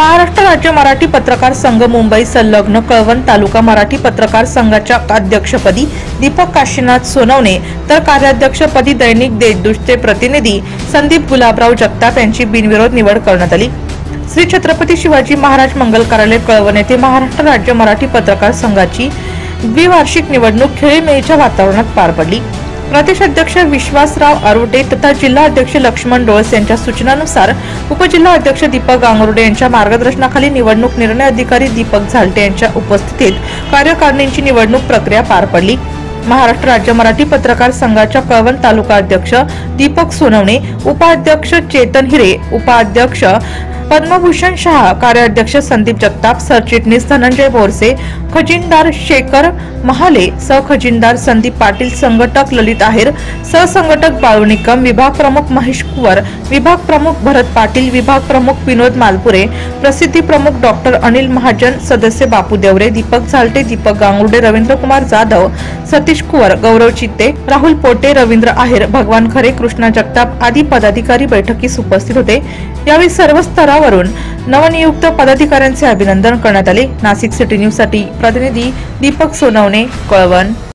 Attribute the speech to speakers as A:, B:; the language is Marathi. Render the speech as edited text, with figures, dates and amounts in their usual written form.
A: महाराष्ट्र राज्य मराठी पत्रकार संघ मुंबई संलग्न कळवण तालुका मराठी पत्रकार संघाच्या अध्यक्षपदी दीपक काशीनाथ सोनवणे तर कार्याध्यक्षपदी दैनिक देशदूतचे प्रतिनिधी संदीप गुलाबराव जगताप यांची बिनविरोध निवड करण्यात आली। श्री छत्रपती शिवाजी महाराज मंगल कार्यालय कळवण येथे महाराष्ट्र राज्य मराठी पत्रकार संघाची द्विवार्षिक निवडणूक खेळीमेळीच्या वातावरणात पार पडली। प्रदेश अध्यक्ष विश्वासराव आरोटे तथा जिल्हा अध्यक्ष लक्ष्मण डोळस यांच्या सूचनानुसार उपजिल्हा अध्यक्ष दीपक गांगुर्डे यांच्या मार्गदर्शनाखाली निवडणूक निर्णय अधिकारी दीपक झालटे यांच्या उपस्थितीत कार्यकारिणीची निवडणूक प्रक्रिया पार पडली। महाराष्ट्र राज्य मराठी पत्रकार संघाच्या कळवण तालुका अध्यक्ष दीपक सोनवणे, उपाध्यक्ष चेतन हिरे, उपाध्यक्ष पद्मभूषण शाह, कार्याध्यक्ष संदीप जगताप, सरचिटणीस धनंजय बोरसे, खजिनदार शेखर महाले, सहखजिनदार संदीप पाटील, संघटक ललित आहेर, सहसंघटक बाळू निकम, विभाग प्रमुख महेश कुवर, विभाग प्रमुख भरत पाटील, विभाग प्रमुख विनोद मालपुरे, प्रसिद्धी प्रमुख डॉक्टर अनिल महाजन, सदस्य बापू देवरे, दीपक झालटे, दीपक गांगुर्डे, रवींद्र कुमार जाधव, सतीश कुवर, गौरव चित्ते, राहुल पोटे, रवींद्र आहेर, भगवान खरे, कृष्णा जगताप आदी पदाधिकारी बैठकीस उपस्थित होते। यावेळी सर्व स्तरावरून नवनियुक्त पदाधिकाऱ्यांचे अभिनंदन करण्यात आले। नाशिक सिटी न्यूज साठी प्रतिनिधी दीपक सोनवणे, कळवण।